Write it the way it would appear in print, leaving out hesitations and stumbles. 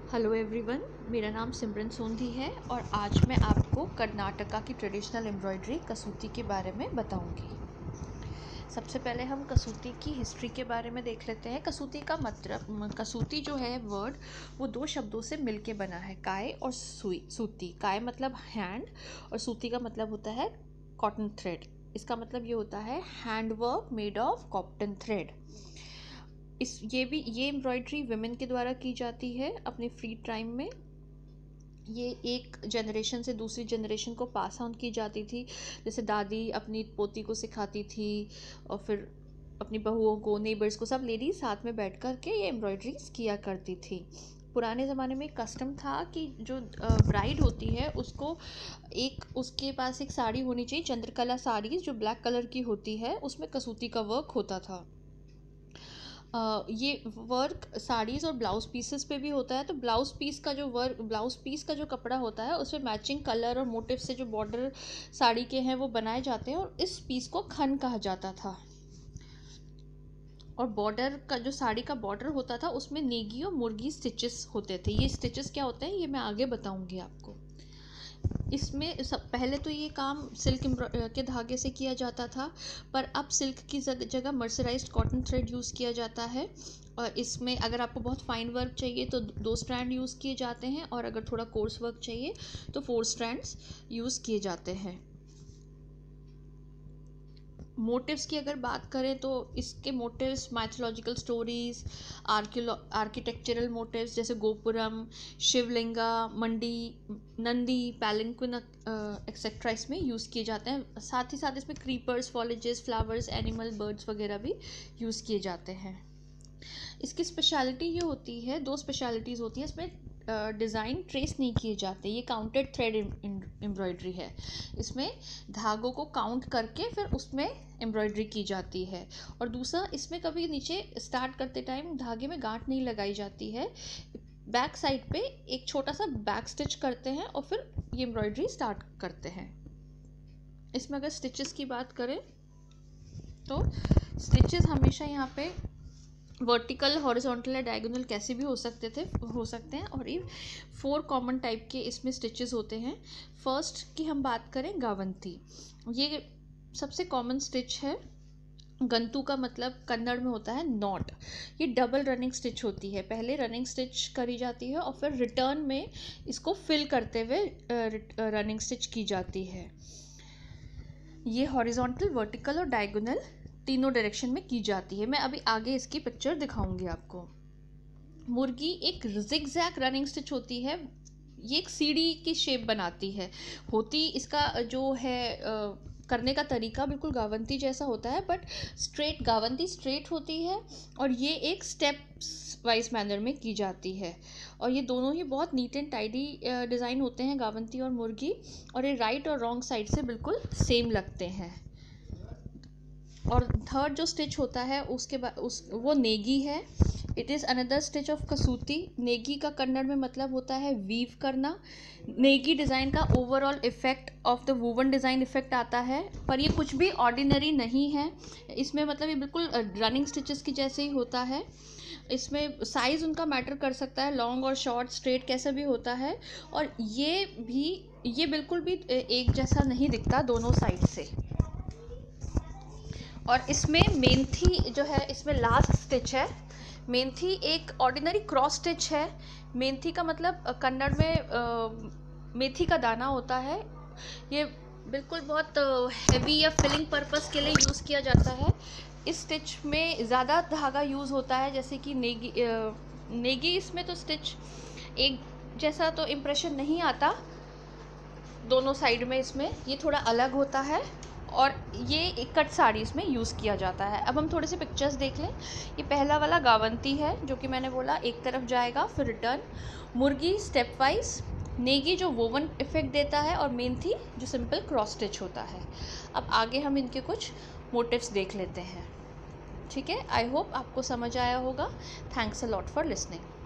Hello everyone, मेरा नाम सिमरन सोंधी है और आज मैं आपको कर्नाटका की ट्रेडिशनल एम्ब्रॉयडरी कसूती के बारे में बताऊंगी। सबसे पहले हम कसूती की हिस्ट्री के बारे में देख लेते हैं। कसूती का मतलब, कसूती जो है वर्ड, वो दो शब्दों से मिलके बना है, काय और सुई। सूती, काय मतलब हैंड और सूती का मतलब होता है कॉटन थ्रेड। इसका मतलब ये होता है hand work made of cotton thread. ये एम्ब्रॉयडरी वुमेन के द्वारा की जाती है अपने फ्री टाइम में। ये एक जनरेशन से दूसरी जनरेशन को पास ऑन की जाती थी। जैसे दादी अपनी पोती को सिखाती थी और फिर अपनी बहुओं को, नेबर्स को, सब लेडीज साथ में बैठ कर के ये एम्ब्रॉयडरीज किया करती थी। पुराने ज़माने में कस्टम था कि जो ब्राइड होती है उसको उसके पास एक साड़ी होनी चाहिए, चंद्रकला साड़ी जो ब्लैक कलर की होती है, उसमें कसूती का वर्क होता था। ये वर्क साड़ीज़ और ब्लाउज पीसेस पे भी होता है। तो ब्लाउज पीस का जो कपड़ा होता है उसमें मैचिंग कलर और मोटिव से जो बॉर्डर साड़ी के हैं वो बनाए जाते हैं और इस पीस को खन कहा जाता था। और बॉर्डर का जो साड़ी का बॉर्डर होता था उसमें नेगी और मुर्गी स्टिचेस होते थे। ये स्टिचेस क्या होते हैं ये मैं आगे बताऊंगी आपको। इसमें पहले तो ये काम सिल्क के धागे से किया जाता था, पर अब सिल्क की जगह मर्सराइज्ड कॉटन थ्रेड यूज़ किया जाता है। और इसमें अगर आपको बहुत फाइन वर्क चाहिए तो 2 स्ट्रैंड यूज़ किए जाते हैं, और अगर थोड़ा कोर्स वर्क चाहिए तो 4 स्ट्रैंड्स यूज़ किए जाते हैं। मोटिव्स की अगर बात करें तो इसके motifs mythological stories, architectural motifs जैसे गोपुरम, शिवलिंगा, मंडी, नंदी, पैलिंक्विन एक्सेट्रा इसमें यूज़ किए जाते हैं। साथ ही साथ इसमें creepers, foliages, flowers, animal, birds वगैरह भी यूज़ किए जाते हैं। इसकी स्पेशलिटी ये होती है, 2 स्पेशलिटीज़ होती हैं इसमें। डिज़ाइन ट्रेस नहीं किए जाते, ये काउंटेड थ्रेड एम्ब्रॉयडरी है। इसमें धागों को काउंट करके फिर उसमें एम्ब्रॉयडरी की जाती है। और दूसरा, इसमें कभी नीचे स्टार्ट करते टाइम धागे में गांठ नहीं लगाई जाती है। बैक साइड पे एक छोटा सा बैक स्टिच करते हैं और फिर ये एम्ब्रॉयडरी स्टार्ट करते हैं। इसमें अगर स्टिचेस की बात करें तो स्टिचेस हमेशा यहाँ पे वर्टिकल, हॉरिजॉन्टल या डायगोनल कैसे भी हो सकते हैं। और ये 4 कॉमन टाइप के इसमें स्टिचेस होते हैं। फर्स्ट की हम बात करें गावंती, ये सबसे कॉमन स्टिच है। गंतु का मतलब कन्नड़ में होता है नॉट। ये डबल रनिंग स्टिच होती है, पहले रनिंग स्टिच करी जाती है और फिर रिटर्न में इसको फिल करते हुए रनिंग स्टिच की जाती है। ये हॉरिजॉन्टल, वर्टिकल और डायगोनल तीनों डायरेक्शन में की जाती है। मैं अभी आगे इसकी पिक्चर दिखाऊंगी आपको। मुर्गी एक जिगजैग रनिंग स्टिच होती है, ये एक सीढ़ी की शेप बनाती है। इसका जो है करने का तरीका बिल्कुल गावंती जैसा होता है, बट गावंती स्ट्रेट होती है और ये एक स्टेप वाइज मैनर में की जाती है। और ये दोनों ही बहुत नीट एंड टाइडी डिज़ाइन होते हैं, गावंती और मुर्गी, और ये राइट और रॉन्ग साइड से बिल्कुल सेम लगते हैं। और थर्ड जो स्टिच होता है उसके बाद वो नेगी है। It is another stitch of Kasuti. Negi का कन्नड़ में मतलब होता है वीव करना। नेगी डिज़ाइन का overall effect of the woven design effect आता है, पर ये कुछ भी ऑर्डिनरी नहीं है। इसमें मतलब ये बिल्कुल रनिंग स्टिचेस की जैसे ही होता है। इसमें साइज़ उनका मैटर कर सकता है, लॉन्ग और शॉर्ट, स्ट्रेट कैसे भी होता है। और ये बिल्कुल भी एक जैसा नहीं दिखता दोनों साइड से। और इसमें मेंथी जो है, इसमें लास्ट स्टिच है। मेंथी एक ऑर्डिनरी क्रॉस स्टिच है। मेंथी का मतलब कन्नड़ में मेथी का दाना होता है। ये बिल्कुल बहुत हैवी या फिलिंग पर्पस के लिए यूज़ किया जाता है। इस स्टिच में ज़्यादा धागा यूज़ होता है, जैसे कि नेगी इसमें तो स्टिच एक जैसा तो इम्प्रेशन नहीं आता दोनों साइड में। इसमें ये थोड़ा अलग होता है और ये एक कट साड़ी इसमें यूज़ किया जाता है। अब हम थोड़े से पिक्चर्स देख लें। ये पहला वाला गावंती है, जो कि मैंने बोला एक तरफ जाएगा फिर रिटर्न। मुर्गी स्टेप वाइज, नेगी जो वोवन इफेक्ट देता है, और मेंथी जो सिंपल क्रॉस स्टिच होता है। अब आगे हम इनके कुछ मोटिव्स देख लेते हैं। ठीक है, आई होप आपको समझ आया होगा। Thanks a lot for listening.